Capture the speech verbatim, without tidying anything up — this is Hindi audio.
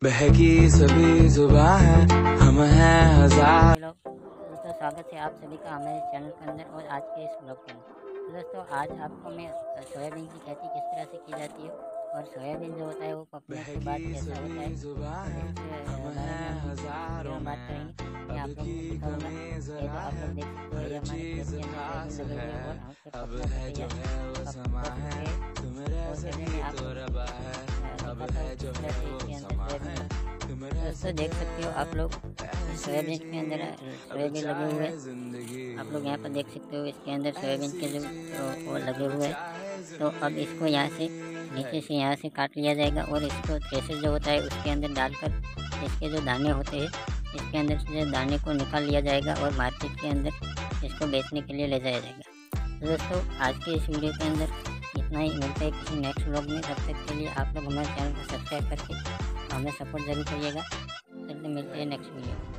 बहकी सभी जुबां है, हम हैं हजार। हेलो दोस्तों, स्वागत है आप सभी का हमारे चैनल के अंदर और आज के इस ब्लॉग के अंदर। तो दोस्तों, आज आपको मैं सोयाबीन की खेती किस तरह से की जाती है और सोयाबीन जो होता है वो पकने के बाद कैसा होता है, तो इसके बारे में हम वीडियो में बात करेंगे। मैं आप लोगों को दिखाऊंगा। ये जो आप लोग देख सकते हो, ये हमारे खेत के अंदर सोयाबीन लगे हुए हैं और हमसे पकने को तैयार है। अब पक चुके हैं और चलिए मैं आपको दिखाता हूँ किस तरह से इसके अंदर सोयाबीन। दोस्तों देख सकते हो आप लोग, सोयाबीन के अंदर सोयाबीन लगे हुए हैं। आप लोग यहाँ पर देख सकते हो इसके अंदर सोयाबीन के जो वो लगे हुए हैं। तो अब इसको यहाँ से नीचे से यहाँ से काट लिया जाएगा और इसको थ्रेशर जो होता है उसके अंदर डालकर इसके जो दाने होते हैं इसके अंदर से दाने को निकाल लिया जाएगा और मार्केट के अंदर इसको बेचने के लिए ले जाया जाएगा। तो दोस्तों आज के इस वीडियो के अंदर इतना ही। मिलता है किसी नेक्स्ट व्लॉग में। तब तक के लिए आप लोग हमारे चैनल को सब्सक्राइब करके हमें सपोर्ट ज़रूर करिएगा। चलिए मिलते हैं नेक्स्ट वीडियो में।